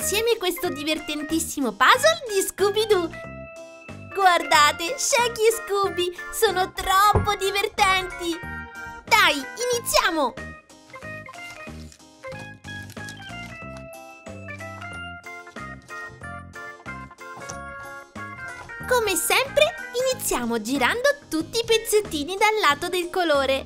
insieme questo divertentissimo puzzle di Scooby-Doo. Guardate, Shaggy e Scooby sono troppo divertenti! Dai, iniziamo! Come sempre, iniziamo girando tutti i pezzettini dal lato del colore.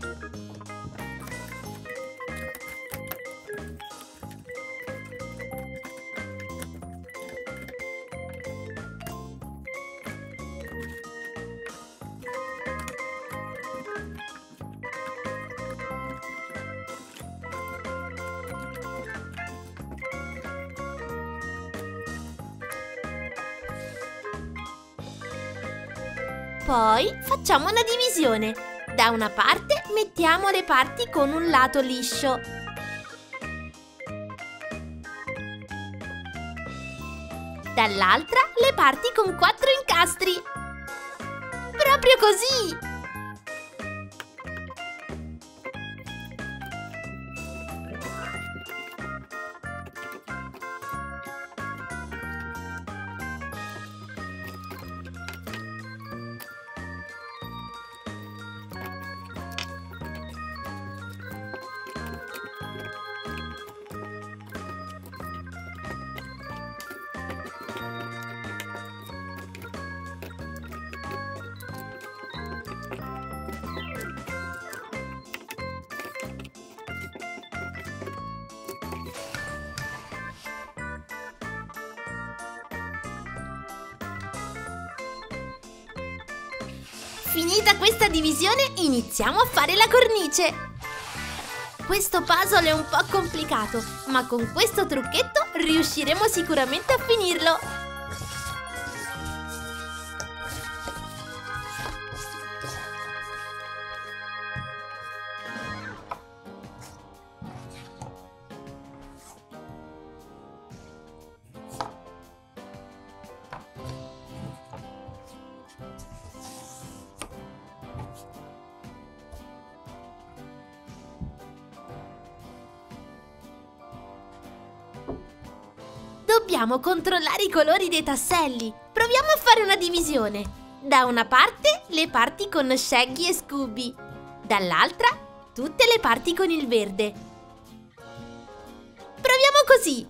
Poi facciamo una divisione. Da una parte mettiamo le parti con un lato liscio. Dall'altra le parti con 4 incastri. Proprio così! Finita questa divisione, iniziamo a fare la cornice. Questo puzzle è un po' complicato, ma con questo trucchetto riusciremo sicuramente a finirlo. Dobbiamo controllare i colori dei tasselli. Proviamo a fare una divisione. Da una parte le parti con Shaggy e Scooby, dall'altra tutte le parti con il verde. Proviamo così.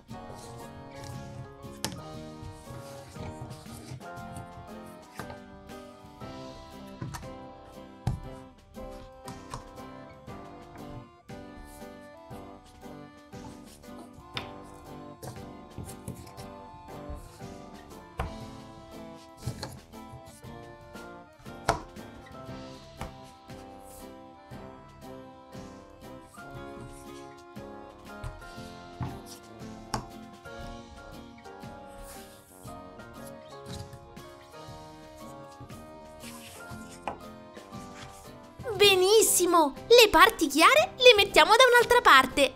Benissimo! Le parti chiare le mettiamo da un'altra parte.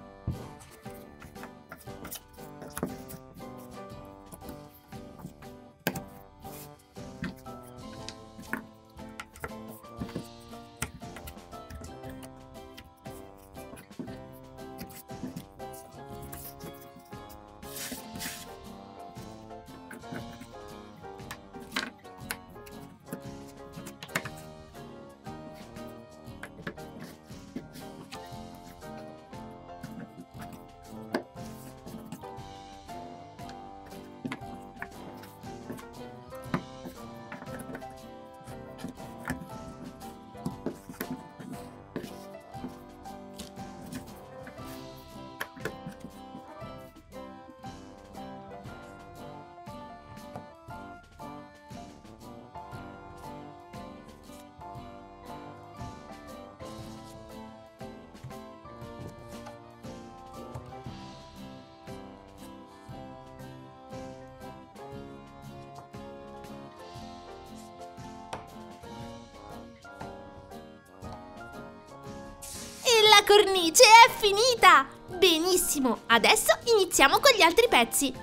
La cornice è finita! Benissimo, adesso iniziamo con gli altri pezzi.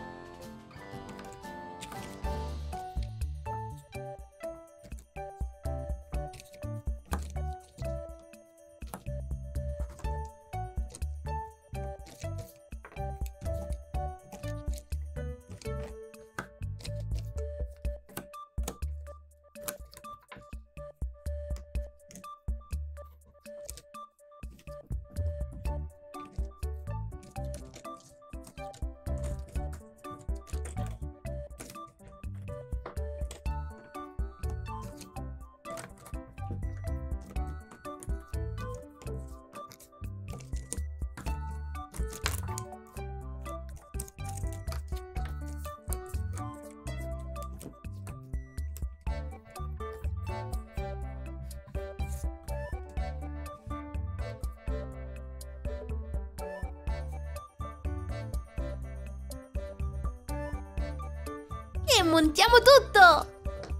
e montiamo tutto!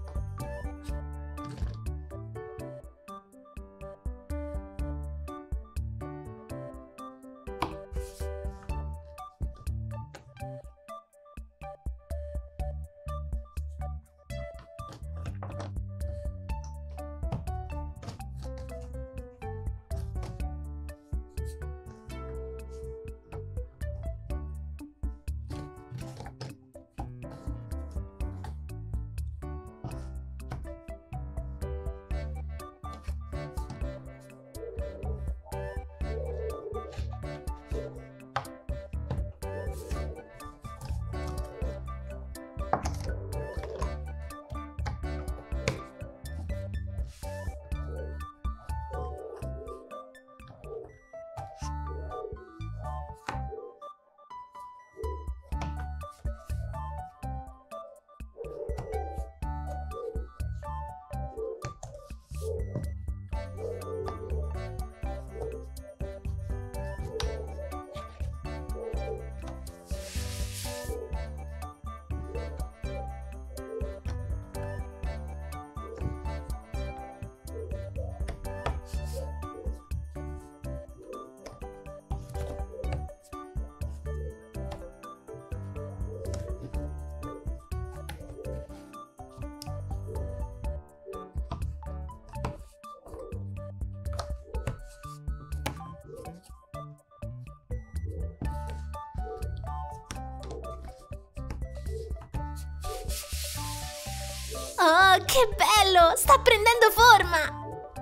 Oh, che bello! Sta prendendo forma!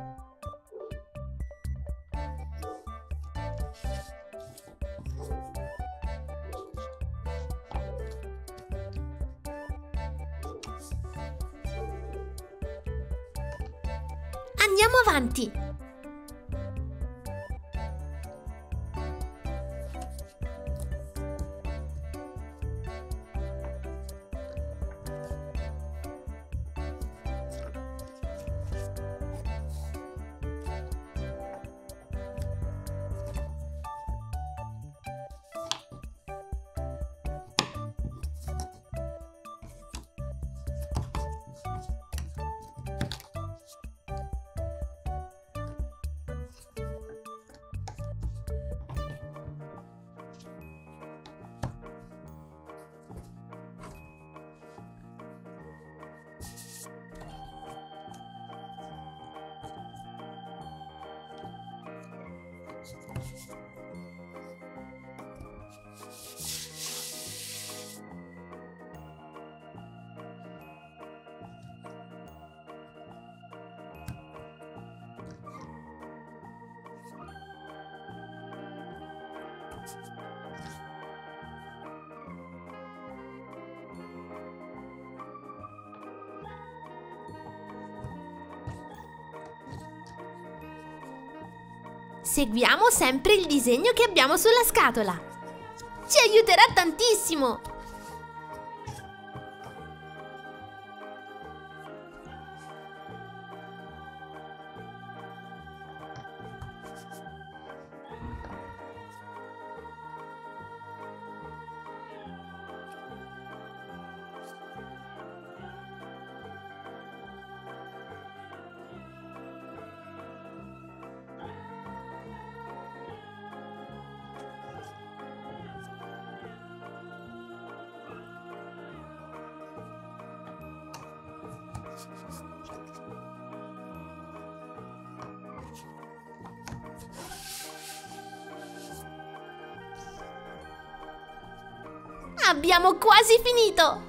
Andiamo avanti! Seguiamo sempre il disegno che abbiamo sulla scatola. Ci aiuterà tantissimo! Abbiamo quasi finito!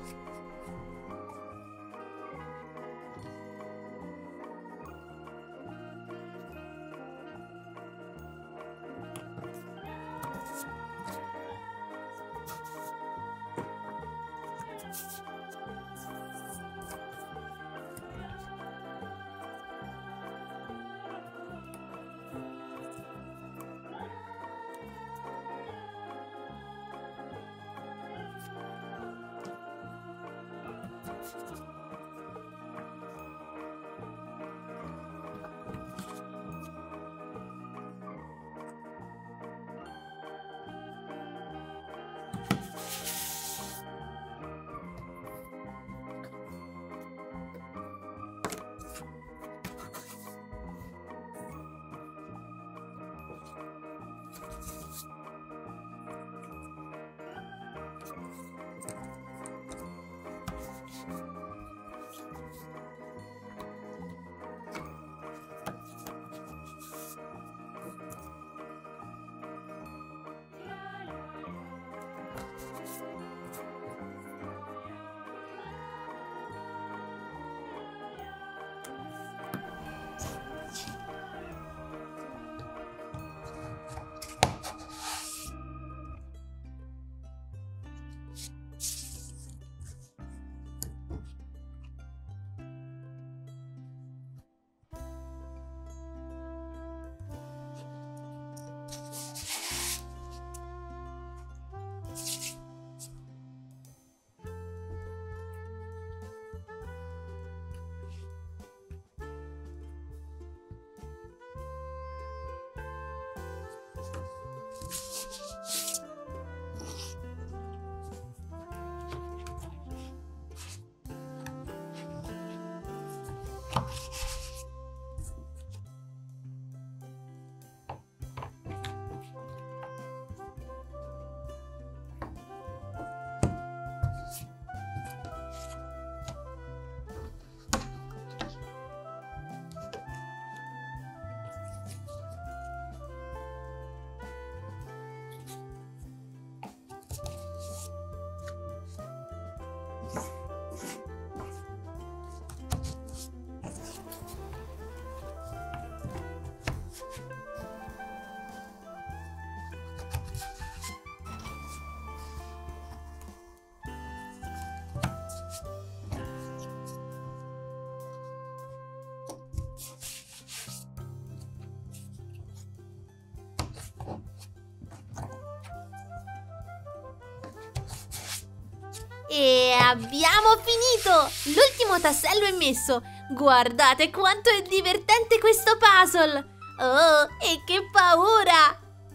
E abbiamo finito! L'ultimo tassello è messo! Guardate quanto è divertente questo puzzle! Oh, e che paura!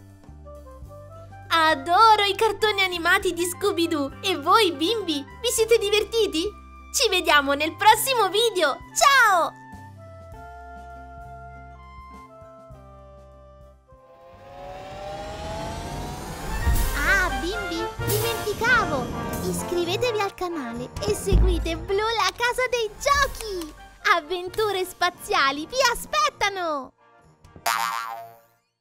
Adoro i cartoni animati di Scooby-Doo! E voi bimbi, vi siete divertiti? Ci vediamo nel prossimo video! Ciao! Ah, bimbi, dimenticavo! Iscrivetevi al canale e seguite Blu la casa dei giochi! Avventure spaziali vi aspettano!